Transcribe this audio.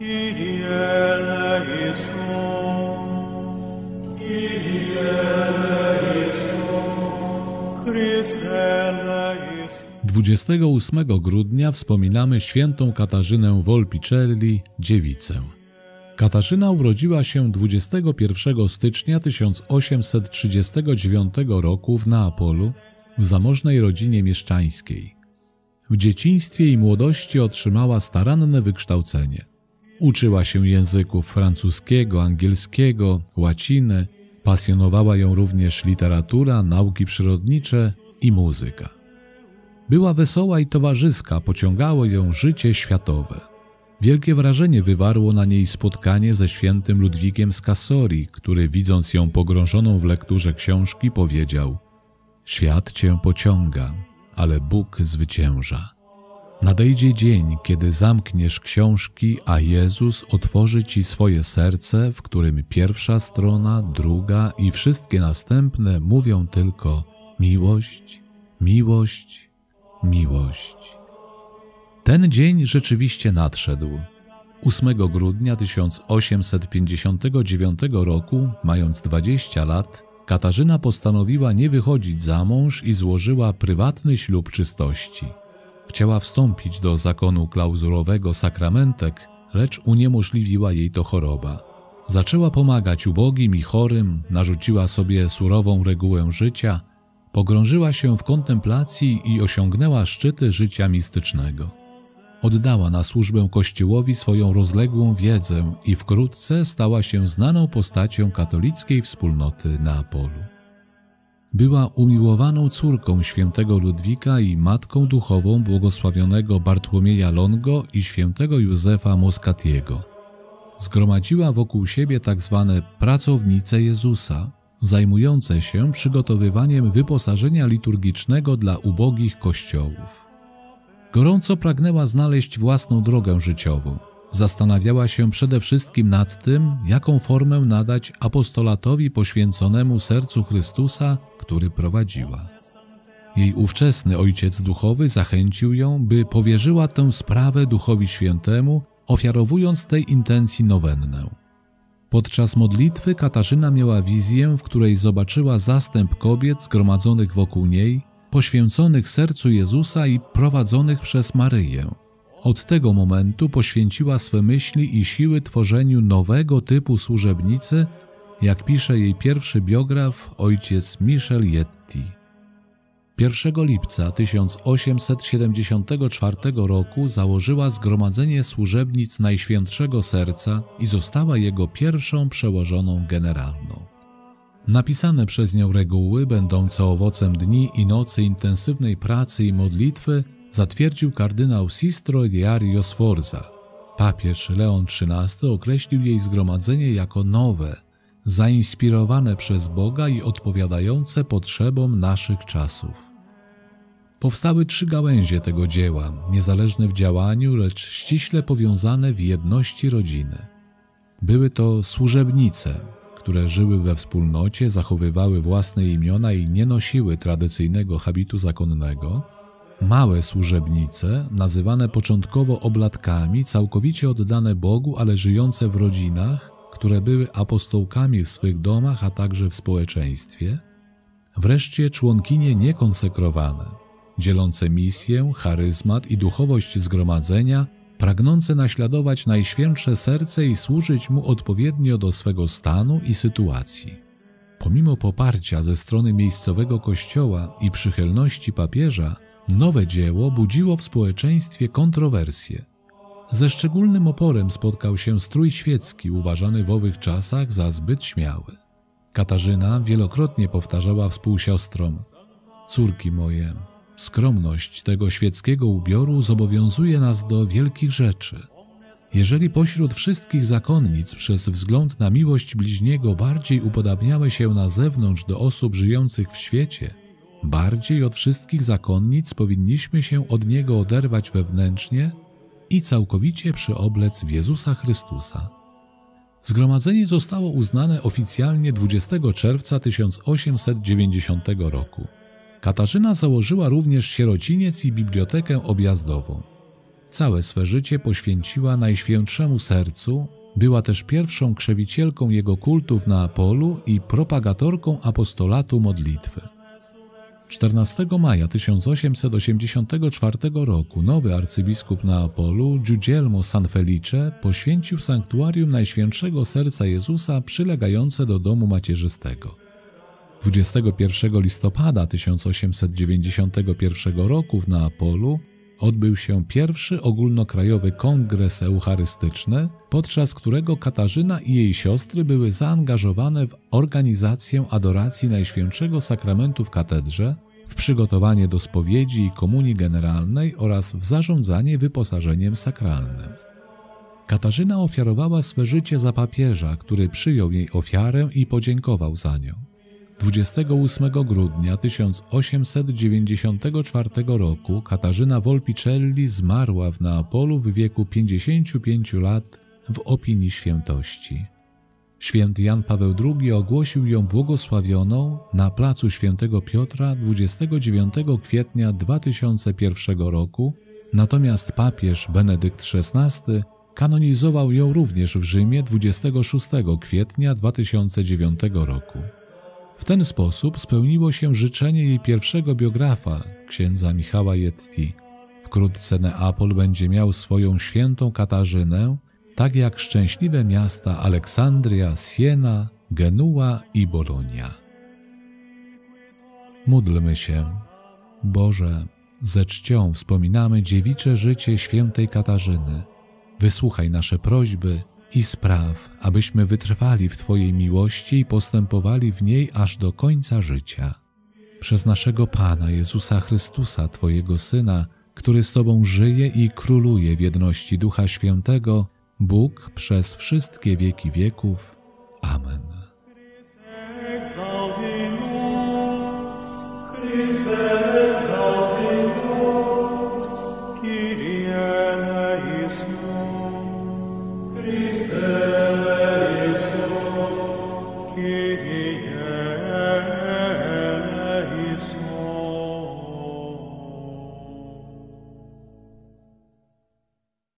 Kyrie eleison, Kyrie eleison, Chryste eleison. 28 grudnia wspominamy świętą Katarzynę Volpicelli, dziewicę. Katarzyna urodziła się 21 stycznia 1839 roku w Neapolu w zamożnej rodzinie mieszczańskiej. W dzieciństwie i młodości otrzymała staranne wykształcenie. Uczyła się języków francuskiego, angielskiego, łaciny, pasjonowała ją również literatura, nauki przyrodnicze i muzyka. Była wesoła i towarzyska, pociągało ją życie światowe. Wielkie wrażenie wywarło na niej spotkanie ze świętym Ludwigiem z Cassori, który widząc ją pogrążoną w lekturze książki powiedział: „Świat cię pociąga, ale Bóg zwycięża. Nadejdzie dzień, kiedy zamkniesz książki, a Jezus otworzy ci swoje serce, w którym pierwsza strona, druga i wszystkie następne mówią tylko miłość, miłość, miłość”. Ten dzień rzeczywiście nadszedł. 8 grudnia 1859 roku, mając 20 lat, Katarzyna postanowiła nie wychodzić za mąż i złożyła prywatny ślub czystości. Chciała wstąpić do zakonu klauzurowego sakramentek, lecz uniemożliwiła jej to choroba. Zaczęła pomagać ubogim i chorym, narzuciła sobie surową regułę życia, pogrążyła się w kontemplacji i osiągnęła szczyty życia mistycznego. Oddała na służbę Kościołowi swoją rozległą wiedzę i wkrótce stała się znaną postacią katolickiej wspólnoty Neapolu. Była umiłowaną córką świętego Ludwika i matką duchową błogosławionego Bartłomieja Longo i świętego Józefa Moscatiego. Zgromadziła wokół siebie tzw. pracownice Jezusa, zajmujące się przygotowywaniem wyposażenia liturgicznego dla ubogich kościołów. Gorąco pragnęła znaleźć własną drogę życiową. Zastanawiała się przede wszystkim nad tym, jaką formę nadać apostolatowi poświęconemu sercu Chrystusa, który prowadziła. Jej ówczesny ojciec duchowy zachęcił ją, by powierzyła tę sprawę Duchowi Świętemu, ofiarowując tej intencji nowennę. Podczas modlitwy Katarzyna miała wizję, w której zobaczyła zastęp kobiet zgromadzonych wokół niej, poświęconych sercu Jezusa i prowadzonych przez Maryję. Od tego momentu poświęciła swe myśli i siły tworzeniu nowego typu służebnicy, jak pisze jej pierwszy biograf, ojciec Michel Yetti. 1 lipca 1874 roku założyła Zgromadzenie Służebnic Najświętszego Serca i została jego pierwszą przełożoną generalną. Napisane przez nią reguły, będące owocem dni i nocy intensywnej pracy i modlitwy, zatwierdził kardynał Sistro Diario Sforza. Papież Leon XIII określił jej zgromadzenie jako nowe, zainspirowane przez Boga i odpowiadające potrzebom naszych czasów. Powstały 3 gałęzie tego dzieła, niezależne w działaniu, lecz ściśle powiązane w jedności rodziny. Były to służebnice, które żyły we wspólnocie, zachowywały własne imiona i nie nosiły tradycyjnego habitu zakonnego, małe służebnice, nazywane początkowo oblatkami, całkowicie oddane Bogu, ale żyjące w rodzinach, które były apostołkami w swych domach, a także w społeczeństwie, wreszcie członkinie niekonsekrowane, dzielące misję, charyzmat i duchowość zgromadzenia, pragnące naśladować Najświętsze Serce i służyć mu odpowiednio do swego stanu i sytuacji. Pomimo poparcia ze strony miejscowego kościoła i przychylności papieża, nowe dzieło budziło w społeczeństwie kontrowersje. Ze szczególnym oporem spotkał się strój świecki, uważany w owych czasach za zbyt śmiały. Katarzyna wielokrotnie powtarzała współsiostrom: „Córki moje, skromność tego świeckiego ubioru zobowiązuje nas do wielkich rzeczy. Jeżeli pośród wszystkich zakonnic przez wzgląd na miłość bliźniego bardziej upodabniamy się na zewnątrz do osób żyjących w świecie, bardziej od wszystkich zakonnic powinniśmy się od niego oderwać wewnętrznie i całkowicie przyoblec w Jezusa Chrystusa”. Zgromadzenie zostało uznane oficjalnie 20 czerwca 1890 roku. Katarzyna założyła również sierociniec i bibliotekę objazdową. Całe swe życie poświęciła Najświętszemu Sercu, była też pierwszą krzewicielką jego kultu w Neapolu i propagatorką apostolatu modlitwy. 14 maja 1884 roku nowy arcybiskup Neapolu, Guglielmo Sanfelice, poświęcił sanktuarium Najświętszego Serca Jezusa przylegające do domu macierzystego. 21 listopada 1891 roku w Neapolu odbył się pierwszy ogólnokrajowy kongres eucharystyczny, podczas którego Katarzyna i jej siostry były zaangażowane w organizację adoracji Najświętszego Sakramentu w katedrze, w przygotowanie do spowiedzi i komunii generalnej oraz w zarządzanie wyposażeniem sakralnym. Katarzyna ofiarowała swe życie za papieża, który przyjął jej ofiarę i podziękował za nią. 28 grudnia 1894 roku Katarzyna Volpicelli zmarła w Neapolu w wieku 55 lat w opinii świętości. Święty Jan Paweł II ogłosił ją błogosławioną na placu Świętego Piotra 29 kwietnia 2001 roku, natomiast papież Benedykt XVI kanonizował ją również w Rzymie 26 kwietnia 2009 roku. W ten sposób spełniło się życzenie jej pierwszego biografa, księdza Michała Jetti. Wkrótce Neapol będzie miał swoją świętą Katarzynę, tak jak szczęśliwe miasta Aleksandria, Siena, Genua i Bolonia. Módlmy się. Boże, ze czcią wspominamy dziewicze życie świętej Katarzyny. Wysłuchaj nasze prośby i spraw, abyśmy wytrwali w Twojej miłości i postępowali w niej aż do końca życia. Przez naszego Pana Jezusa Chrystusa, Twojego Syna, który z Tobą żyje i króluje w jedności Ducha Świętego, Bóg przez wszystkie wieki wieków. Amen.